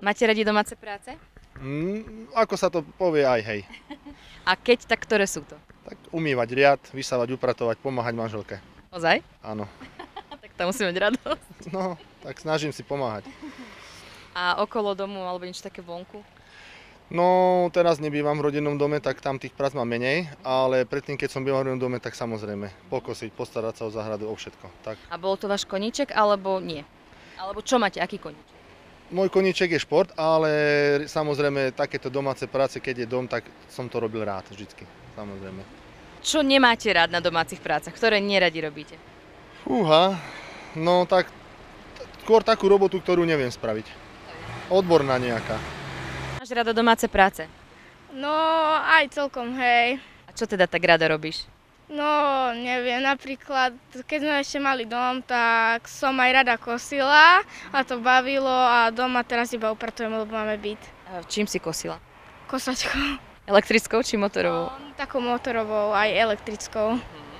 Máte radi domáce práce? Ako sa to povie aj hej. A keď, tak ktoré sú to? Tak umývať riad, vysávať, upratovať, pomáhať manželke. Ozaj? Áno. Tak tam musíme mať radosť. No, tak snažím si pomáhať. A okolo domu alebo niečo také vonku? No, teraz nebývam v rodinnom dome, tak tam tých prác mám menej, ale predtým, keď som býval v rodinnom dome, tak samozrejme pokosiť, postarať sa o záhradu, o všetko. Tak. A bol to váš koníček alebo nie? Alebo čo máte, aký koníček? Môj koníček je šport, ale samozrejme takéto domáce práce, keď je dom, tak som to robil rád vždycky, samozrejme. Čo nemáte rád na domácich prácach, ktoré neradi robíte? Fúha, no tak skôr takú robotu, ktorú neviem spraviť. Odborná nejaká. Máš rada domáce práce? No, aj celkom, hej. A čo teda tak rada robíš? No, neviem, napríklad, keď sme ešte mali dom, tak som aj rada kosila a to bavilo a doma teraz iba upratujem, lebo máme byt. A čím si kosila? Kosačkou. Elektrickou či motorovou? No, takou motorovou, aj elektrickou.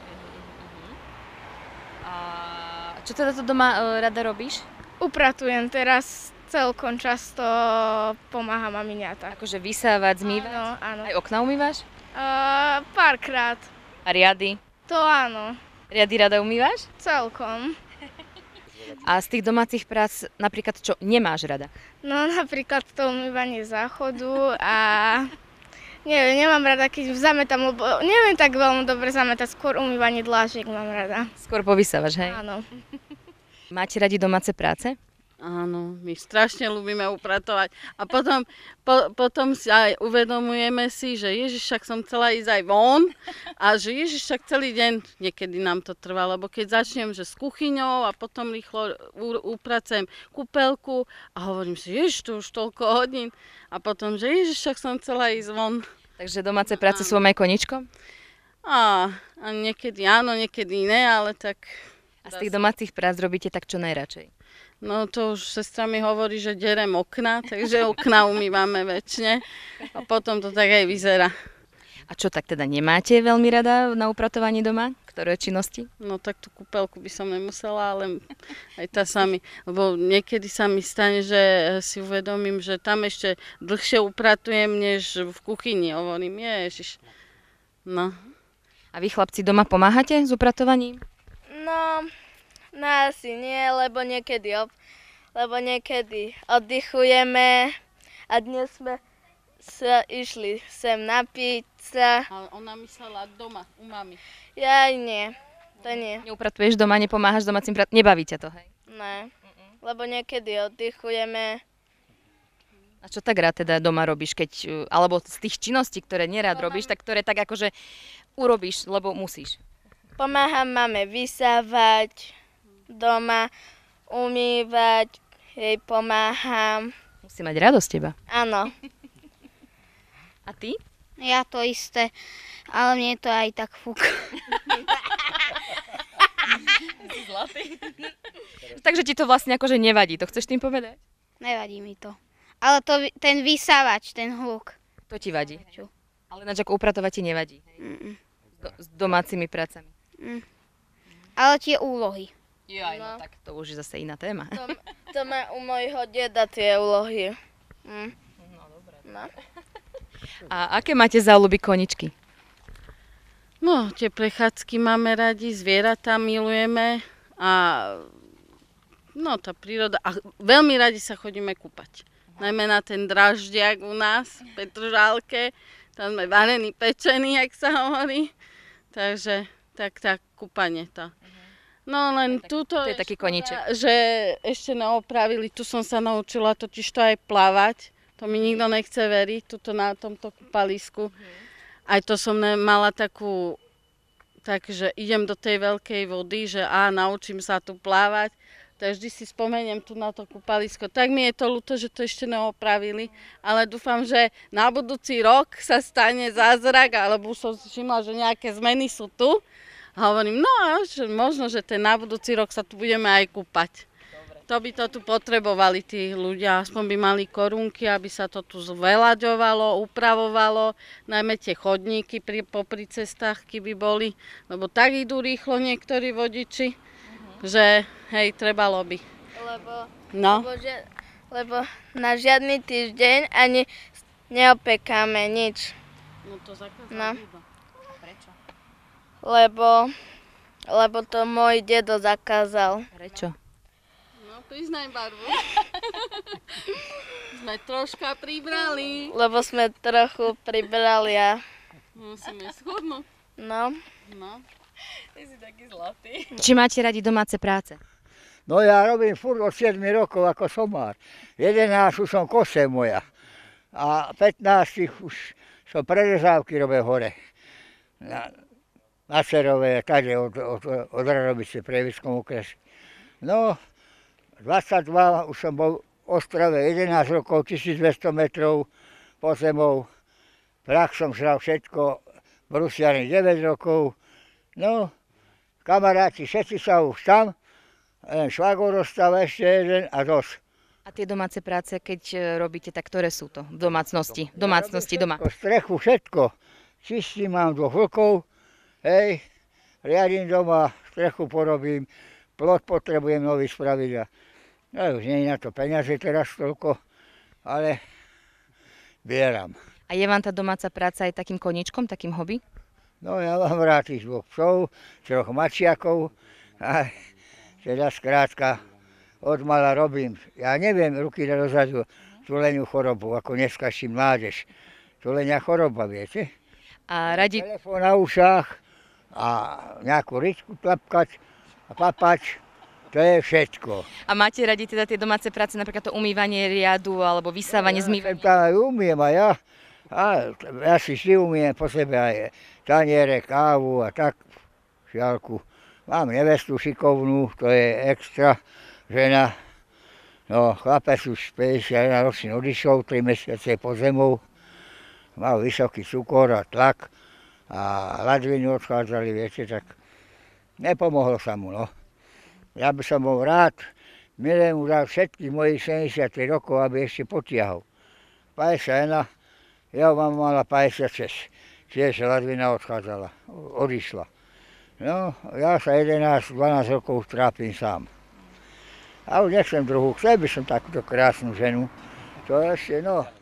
A čo teda to doma rada robíš? Upratujem teraz celkom často, pomáha maminiata. Akože vysávať, zmývať? Áno, áno. Aj okna umývaš? Párkrát. A riady? To áno, Riady rada umývaš? celkom. A z tých domácich prác napríklad čo nemáš rada? No napríklad to umývanie záchodu a neviem, nemám rada, keď zametám, lebo neviem tak veľmi dobre zametať, skôr umývanie dlážiek mám rada. Skôr povysávaš, hej? Áno. Máte radi domáce práce? Áno, my strašne ľúbime upratovať. A potom si aj uvedomujeme si, že Ježiš, však som chcela ísť aj von a že Ježiš, však celý deň niekedy nám to trvá, lebo keď začnem, že s kuchyňou a potom rýchlo upracujem kúpeľku a hovorím si, Ježiš, to už toľko hodín a potom, že Ježiš, však som chcela ísť von. Takže domáce práce sú vám aj koničkom? A niekedy áno, niekedy iné, ale tak... A z tých domácich prác robíte tak čo najradšej? No to už sestra mi hovorí, že derem okna, takže okna umývame väčšine a potom to tak aj vyzerá. A čo tak teda nemáte veľmi rada na upratovaní doma? Ktoré činnosti? No tak tú kúpeľku by som nemusela, ale aj tá sami. Lebo niekedy sa mi stane, že si uvedomím, že tam ešte dlhšie upratujem, než v kuchyni. Hovorím, ježiš. No. A vy chlapci doma pomáhate s upratovaním? No, asi nie, lebo niekedy oddychujeme a dnes sme sa išli sem napiť sa. Ale ona myslela doma, u mami. Ja nie, to nie. Neupratuješ doma, nepomáhaš domácim prácam? Nebaví ťa to, hej? Ne, lebo niekedy oddychujeme. A čo tak rád teda doma robíš, keď, alebo z tých činností, ktoré nerád robíš, tak ktoré tak akože urobíš, lebo musíš? Pomáham mame vysávať doma, umývať, jej pomáham. Musí mať radosť teba. Áno. A ty? Ja to isté, ale mne to aj tak fúka. Zlatý. Takže ti to vlastne akože nevadí, to chceš tým povedať? Nevadí mi to. Ale ten vysávač, ten hluk. To ti vadí. Čo? Ale ináč ako upratovať ti nevadí. S domácimi prácami. Ale tie úlohy. Jaj, no tak to už je zase iná téma. To má u mojho deda tie úlohy. No dobre. No. A aké máte záľuby koničky? No, tie prechádzky máme radi, zvieratá milujeme a no, tá príroda. A veľmi radi sa chodíme kúpať. Najmä na ten Draždiak u nás, v Petržálke. Tam sme varení, pečení, jak sa hovorí. Takže tak kúpanie to. No len túto, to je taký koníček. že ešte neopravili, tu som sa naučila totiž to aj plávať. To mi nikto nechce veriť, tuto na tomto kúpalisku. Aj to som mala takú, takže idem do tej veľkej vody, že naučím sa tu plávať. Tak vždy si spomeniem tu na to kúpalisko. Tak mi je to ľúto, že to ešte neopravili, ale dúfam, že na budúci rok sa stane zázrak, alebo už som si všimla, že nejaké zmeny sú tu. A hovorím, no že možno, že ten na budúci rok sa tu budeme aj kúpať. Dobre. To by to tu potrebovali tí ľudia, aspoň by mali korunky, aby sa to tu zvelaďovalo, upravovalo, najmä tie chodníky popri cestách, keby boli, lebo tak idú rýchlo niektorí vodiči, že hej, trebalo by. Lebo, No. Lebo na žiadny týždeň ani neopekáme nič. No to zakázal No. Buda. Prečo? Lebo to môj dedo zakázal. Prečo? No priznaj barvu. Sme troška pribrali. Lebo sme trochu pribrali a Musíme schudnúť. no. No. Či máte radi domáce práce? No ja robím furt od 7 rokov ako somár. 11 už som kose moja. A 15 už som prerezávky robil hore. Na Cerové, tady od Radovice, v Prievidskom okrese. No, 22 už som bol v Ostrave, 11 rokov, 1200 metrov pozemov. Prach som žral všetko, Brusiany 9 rokov. No, kamaráti, všetci sa už tam. Len švagor ostal ešte jeden a dosť. A tie domáce práce, keď robíte, tak ktoré sú to v domácnosti? V domácnosti doma. Strechu, všetko. Čistím, mám 2 vlkov, hej, riadím doma, strechu porobím, plot potrebujem nový spraviť a no, už nie je na to peniaze teraz toľko, ale bieram. A je vám tá domáca práca aj takým koníčkom, takým hobby? No ja mám rád tých 2 psov, 3 mačiakov a teda skrátka od mala robím. Ja neviem ruky dozadu tuleniu chorobu, ako dneskaší mládež. Tulenia choroba, viete? A radi... Telefón na ušách a nejakú ryčku tlapkať a papať, to je všetko. A máte radi teda tie domáce práce, napríklad to umývanie riadu alebo vysávanie, zmývanie? Tam aj umiem a ja si umiem po sebe aj taniere, kávu a tak, šialku. Mám nevestu šikovnú, to je extra žena. No, chlapec už 51 ročný odišiel, 3 mesiace po zemou. Mal vysoký cukor a tlak a ladviny odchádzali, viete, tak nepomohlo sa mu, no. Ja by som bol rád, milé mu dal všetkých mojich 70 rokov, aby ešte potiahol. 51, ja mám mala 56, tiež ladvina odchádzala, odišla. No, ja sa 11-12 rokov trápim sám. A už nechcem druhú, chcel by som takúto krásnu ženu. To ešte, no,